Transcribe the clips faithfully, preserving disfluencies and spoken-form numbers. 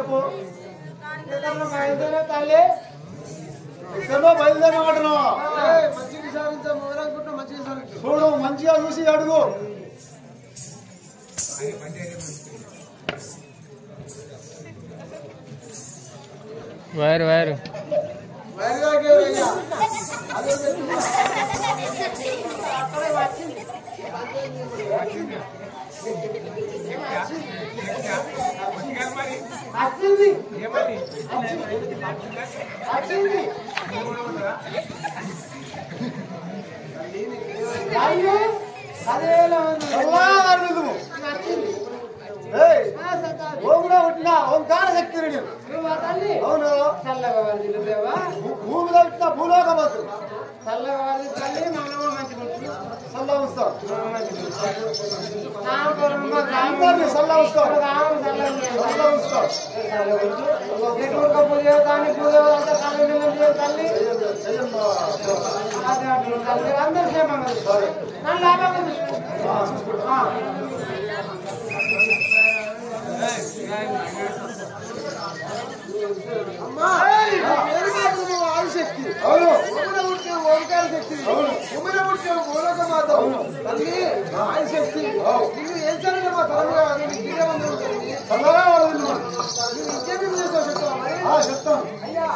చెప్పు తల్లి ఎక్కడో బయలుదేరమంటున్నావా మంచిగా సాగించా మొదలనుకుంటున్నా మంచిగా సాగించు చూడు మంచిగా చూసి అడుగు వైరు వైరు వచ్చింది వచ్చింది అదేలా ఉంది ఓం కూడా పుట్టిన ఓంకార శక్తి తల్లి అవును చల్లగా వాడి దేవా భూమిలో పుట్టిన భూలోక మంత్రులు చల్లగా వాడి తల్లి మనము మంచిగా సల్లా ఉంచుతాం నామకరణంగా అందరినీ సల్లా ఉంచుతాం రాము చల్లగా సల్లా ఉంచుతాం ఎటువంటి పూజ కానీ పూజ అంతా కళ్ళు తల్లి తల్లి అందరూ క్షేమంగా నన్ను లాభంగా చూసుకో అమ్మా ఆదిశక్తి అవును ఉమ్మన పుట్టే ఓంకార శక్తి ఉమ్మన పుట్టే మూలక మాత తల్లి ఆదిశక్తి నువ్వు ఏం చదివినా మా తరముగా సల్లగా వాడు నువ్వు ఇంకేమీ చేస్తావు చెప్తావా మరి? చెప్తాం అయ్యా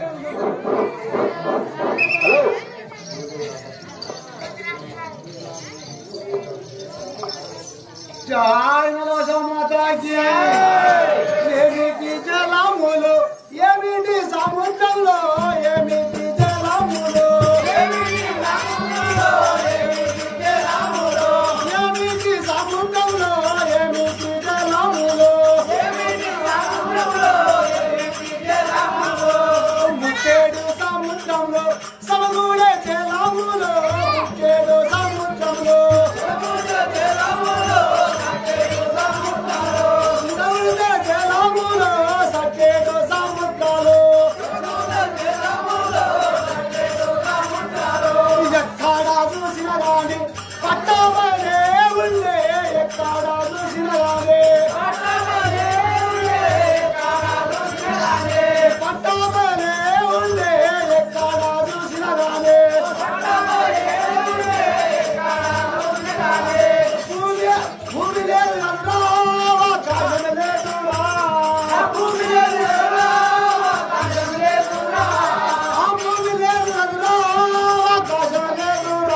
జై నమో మాతాకి ఏమిటి జలములు ఏమిటి సముద్రంలో ఏమిటి జలములు ఏమిటి సముద్రంలో ఏమిటి జలములు ఏమిటి సముద్రంలో ఏమిటి జలములు ఏమిటి సముద్రంలో ఏమిటి జలములు ముట్టేడు సముద్రంలో సమగూడే జలములు ముట్టేడు సముద్రంలో పట్టమనే ఉండే ఎక్కడ చూసిన పట్టమనే ఉండే ఎక్కడ చూసిన భూమి లేదు కాశం లేదురా భూమి లేదు ఆ భూమి లేదు కాశం లేదురా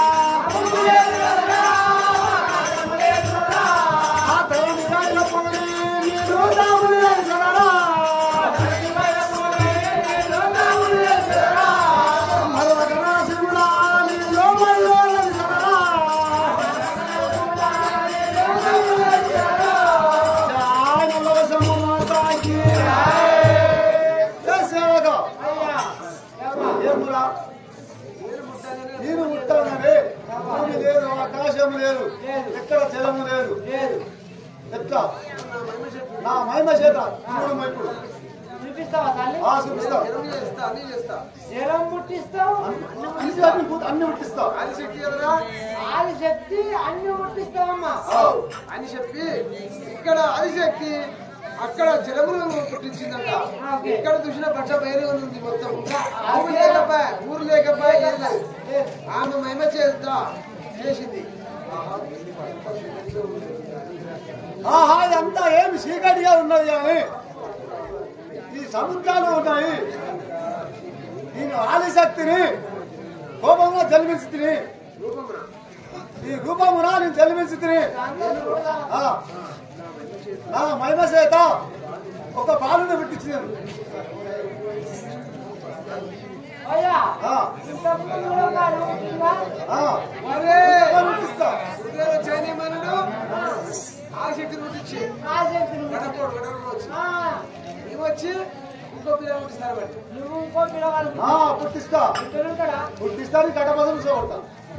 నీరు ముట్టాలనే భూమి లేదు ఆకాశం లేదు ఎక్కడ జలము లేదు ఎట్లా నా మహిమ చేత చూడు మైపుడు చూపిస్తావా తల్లి ఆ చూపిస్తా జలం ముట్టిస్తావు అన్ని అన్ని పూత- అన్ని ముట్టిస్తా ఆదిశక్తి ఆదిశక్తి అన్ని ముట్టిస్తావమ్మా అని చెప్పి ఇక్కడ ఆదిశక్తి అక్కడ జలములను పుట్టించిందంట ఇక్కడ చూసిన పట్ల బయలు ఉంది మొత్తం ఊరు లేకపోయా ఊరు లేకపోయా ఏం లేదు. ఆమె మహిమ చేత చేసింది ఆహా ఇదంతా ఏమి చీకటిగా ఉన్నది కానీ ఈ సముద్రాలు ఉన్నాయి నేను ఆదిశక్తిని కోపంగా జన్మించుతిని ఈ రూపమున నేను జన్మించుతిని నా మహిమ చేత ఒక బాలుని పుట్టించినాను అయ్యా ఆ, ఇంతకుముందు కూడా ఒక అడుగు ఉందా? ఆ, అరే పుట్టిస్తా చైనీమనుడు ఆదిశక్తిని పుట్టించి ఆదిశక్తిని గడపోడు గడపడు వచ్చి ఆ, ఇవి వచ్చి ఇంకో పిల్లలు పుట్టిస్తారు బట్టి నువ్వు ఇంకో పిల్లవాడు పుట్టిస్తా పుట్టిస్తా నీ కట్ట బదులు చూడతా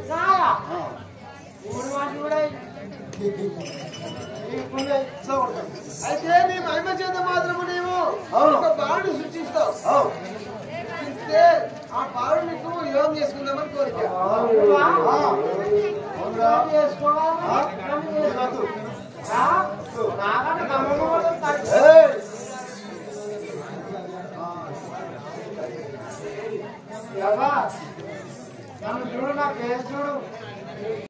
అయితే నీ మహిమ చేత మాత్రము నీవు ఒక బాలుని సృష్టిస్తావు సృష్టిస్తే ఆ బాలుని నీకు యోగం చేసుకుందామని కోరిక పేరు చూడు